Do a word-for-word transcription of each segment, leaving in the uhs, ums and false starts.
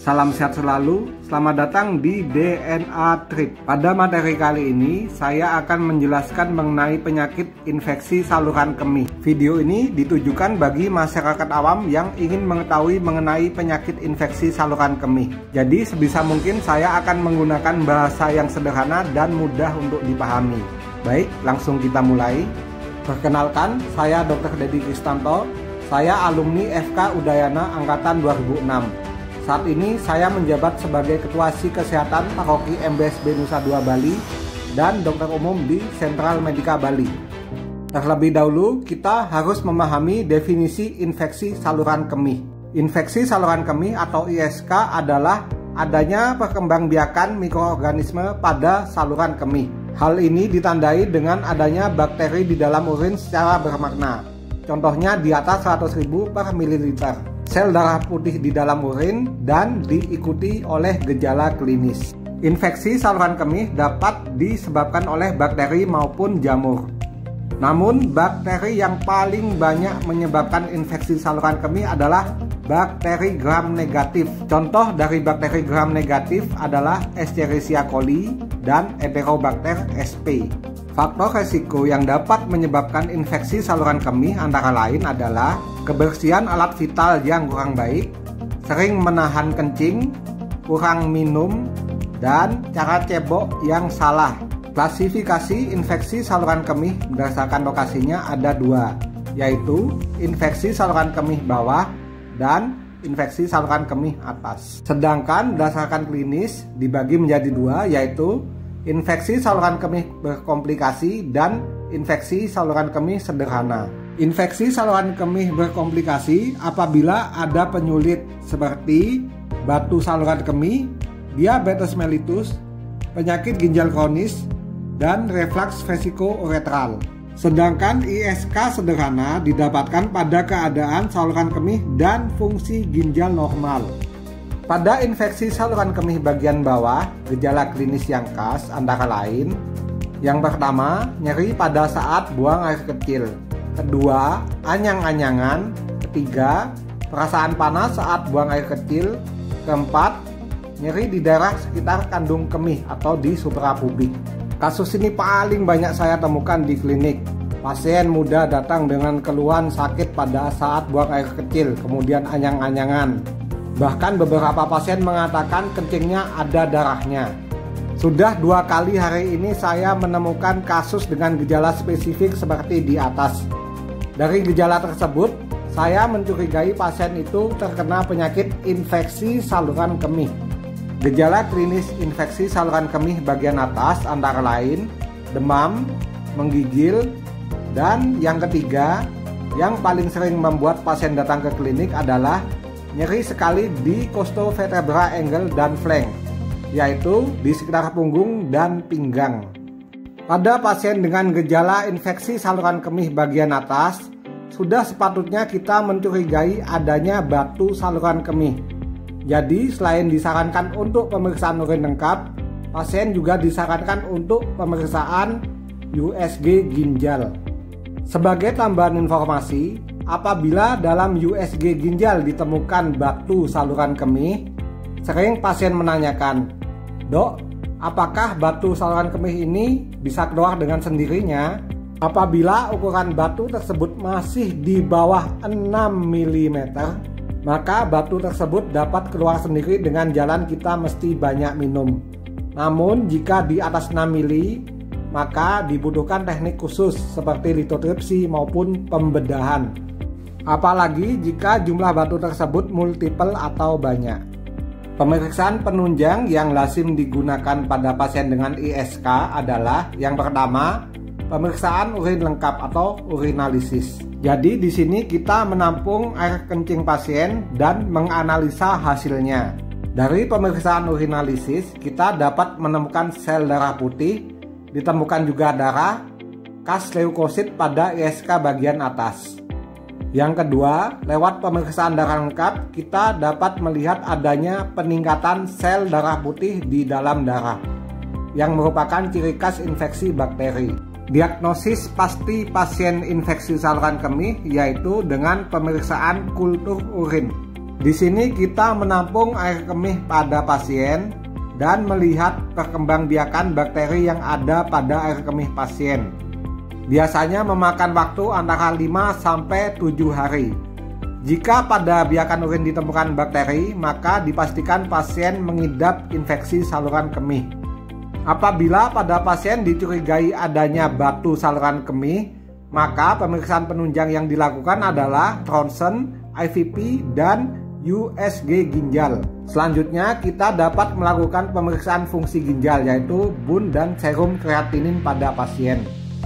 Salam sehat selalu, selamat datang di D N A Trip. Pada materi kali ini, saya akan menjelaskan mengenai penyakit infeksi saluran kemih. Video ini ditujukan bagi masyarakat awam yang ingin mengetahui mengenai penyakit infeksi saluran kemih. Jadi sebisa mungkin saya akan menggunakan bahasa yang sederhana dan mudah untuk dipahami. Baik, langsung kita mulai. Perkenalkan, saya dokter Dedi Kristanto. Saya alumni F K Udayana Angkatan dua ribu enam. Saat ini saya menjabat sebagai Ketua S I Kesehatan Paroki M B S B Nusa Dua Bali dan dokter umum di Sentral Medika Bali. Terlebih dahulu kita harus memahami definisi infeksi saluran kemih. Infeksi saluran kemih atau I S K adalah adanya perkembangbiakan mikroorganisme pada saluran kemih. Hal ini ditandai dengan adanya bakteri di dalam urin secara bermakna. Contohnya di atas seratus ribu per mililiter. Sel darah putih di dalam urin dan diikuti oleh gejala klinis. Infeksi saluran kemih dapat disebabkan oleh bakteri maupun jamur. Namun bakteri yang paling banyak menyebabkan infeksi saluran kemih adalah bakteri gram negatif. Contoh dari bakteri gram negatif adalah Escherichia coli dan Enterobacter S P. Faktor resiko yang dapat menyebabkan infeksi saluran kemih antara lain adalah kebersihan alat vital yang kurang baik, sering menahan kencing, kurang minum, dan cara cebok yang salah. Klasifikasi infeksi saluran kemih berdasarkan lokasinya ada dua, yaitu infeksi saluran kemih bawah dan infeksi saluran kemih atas. Sedangkan berdasarkan klinis dibagi menjadi dua, yaitu infeksi saluran kemih berkomplikasi dan infeksi saluran kemih sederhana. Infeksi saluran kemih berkomplikasi apabila ada penyulit seperti batu saluran kemih, diabetes mellitus, penyakit ginjal kronis, dan reflux vesiko-uretral. Sedangkan I S K sederhana didapatkan pada keadaan saluran kemih dan fungsi ginjal normal. Pada infeksi saluran kemih bagian bawah, gejala klinis yang khas antara lain: yang pertama, nyeri pada saat buang air kecil. Kedua, anyang-anyangan. Ketiga, perasaan panas saat buang air kecil. Keempat, nyeri di daerah sekitar kandung kemih atau di suprapubik. Kasus ini paling banyak saya temukan di klinik. Pasien muda datang dengan keluhan sakit pada saat buang air kecil, kemudian anyang-anyangan. Bahkan beberapa pasien mengatakan kencingnya ada darahnya. Sudah dua kali hari ini saya menemukan kasus dengan gejala spesifik seperti di atas. Dari gejala tersebut, saya mencurigai pasien itu terkena penyakit infeksi saluran kemih. Gejala klinis infeksi saluran kemih bagian atas antara lain demam, menggigil, dan yang ketiga, yang paling sering membuat pasien datang ke klinik adalah nyeri sekali di costovertebra angle dan flank, yaitu di sekitar punggung dan pinggang. Pada pasien dengan gejala infeksi saluran kemih bagian atas, sudah sepatutnya kita mencurigai adanya batu saluran kemih. Jadi selain disarankan untuk pemeriksaan urin lengkap, pasien juga disarankan untuk pemeriksaan U S G ginjal. Sebagai tambahan informasi, apabila dalam U S G ginjal ditemukan batu saluran kemih, sering pasien menanyakan, "Dok, apakah batu saluran kemih ini bisa keluar dengan sendirinya?" Apabila ukuran batu tersebut masih di bawah enam milimeter, maka batu tersebut dapat keluar sendiri dengan jalan kita mesti banyak minum. Namun jika di atas enam mili, maka dibutuhkan teknik khusus seperti litotripsi maupun pembedahan. Apalagi jika jumlah batu tersebut multiple atau banyak. Pemeriksaan penunjang yang lazim digunakan pada pasien dengan I S K adalah yang pertama, pemeriksaan urin lengkap atau urinalisis. Jadi di sini kita menampung air kencing pasien dan menganalisa hasilnya. Dari pemeriksaan urinalisis, kita dapat menemukan sel darah putih, ditemukan juga darah, kas leukosit pada I S K bagian atas. Yang kedua, lewat pemeriksaan darah lengkap, kita dapat melihat adanya peningkatan sel darah putih di dalam darah, yang merupakan ciri khas infeksi bakteri. Diagnosis pasti pasien infeksi saluran kemih yaitu dengan pemeriksaan kultur urin. Di sini kita menampung air kemih pada pasien dan melihat perkembangbiakan bakteri yang ada pada air kemih pasien. Biasanya memakan waktu antara lima sampai tujuh hari. Jika pada biakan urin ditemukan bakteri, maka dipastikan pasien mengidap infeksi saluran kemih. Apabila pada pasien dicurigai adanya batu saluran kemih, maka pemeriksaan penunjang yang dilakukan adalah ronsen, I V P, dan U S G ginjal. Selanjutnya kita dapat melakukan pemeriksaan fungsi ginjal, yaitu bun dan serum kreatinin pada pasien.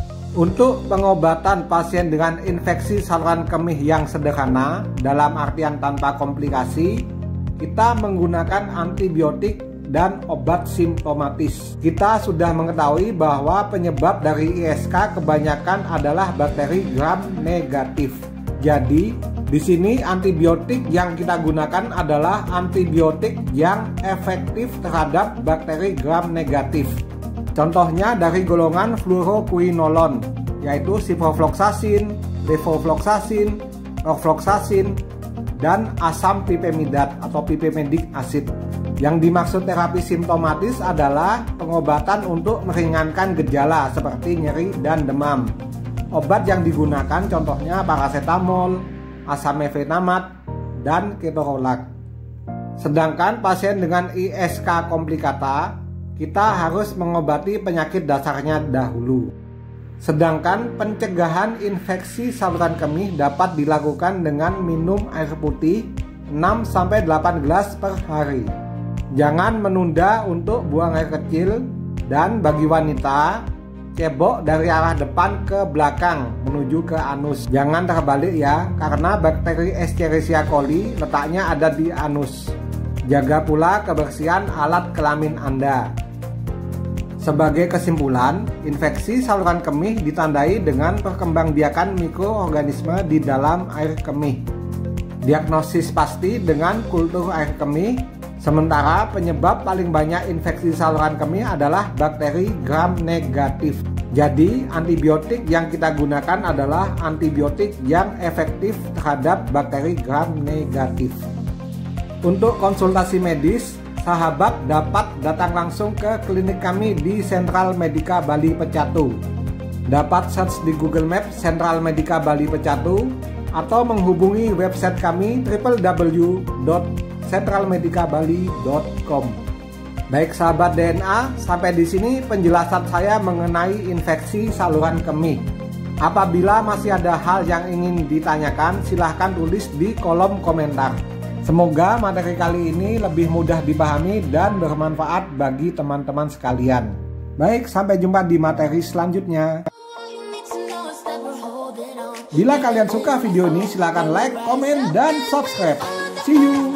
Untuk pengobatan pasien dengan infeksi saluran kemih yang sederhana, dalam artian tanpa komplikasi, kita menggunakan antibiotik dan obat simptomatis. Kita sudah mengetahui bahwa penyebab dari I S K kebanyakan adalah bakteri gram negatif. Jadi, di sini antibiotik yang kita gunakan adalah antibiotik yang efektif terhadap bakteri gram negatif. Contohnya dari golongan fluoroquinolone, yaitu ciprofloxacin, levofloxacin, norfloxacin, dan asam pipemidat atau pipemidic acid. Yang dimaksud terapi simptomatis adalah pengobatan untuk meringankan gejala seperti nyeri dan demam. Obat yang digunakan contohnya paracetamol, asam mefenamat, dan ketorolac. Sedangkan pasien dengan I S K komplikata, kita harus mengobati penyakit dasarnya dahulu. Sedangkan pencegahan infeksi saluran kemih dapat dilakukan dengan minum air putih enam sampai delapan gelas per hari. Jangan menunda untuk buang air kecil, dan bagi wanita, cebok dari arah depan ke belakang menuju ke anus. Jangan terbalik ya, karena bakteri Escherichia coli letaknya ada di anus. Jaga pula kebersihan alat kelamin Anda. Sebagai kesimpulan, infeksi saluran kemih ditandai dengan perkembangbiakan mikroorganisme di dalam air kemih. Diagnosis pasti dengan kultur air kemih, sementara penyebab paling banyak infeksi saluran kemih adalah bakteri gram negatif. Jadi, antibiotik yang kita gunakan adalah antibiotik yang efektif terhadap bakteri gram negatif. Untuk konsultasi medis, sahabat dapat datang langsung ke klinik kami di Sentral Medica Bali Pecatu. Dapat search di Google Maps Sentral Medica Bali Pecatu atau menghubungi website kami w w w dot sentral medica bali dot com. Baik sahabat D N A, sampai di sini penjelasan saya mengenai infeksi saluran kemih. Apabila masih ada hal yang ingin ditanyakan, silahkan tulis di kolom komentar. Semoga materi kali ini lebih mudah dipahami dan bermanfaat bagi teman-teman sekalian. Baik, sampai jumpa di materi selanjutnya. Bila kalian suka video ini, silahkan like, komen, dan subscribe. See you!